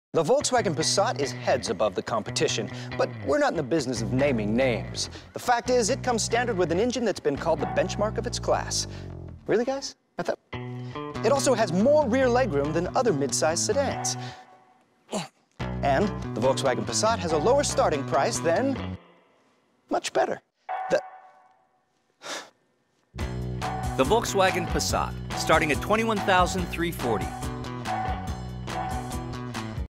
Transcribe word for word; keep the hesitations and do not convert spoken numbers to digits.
The Volkswagen Passat is heads above the competition, but we're not in the business of naming names. The fact is, it comes standard with an engine that's been called the benchmark of its class. Really, guys? I thought... It also has more rear legroom than other mid-size sedans. And the Volkswagen Passat has a lower starting price than... much better. The... The Volkswagen Passat, starting at twenty-one thousand three hundred forty dollars.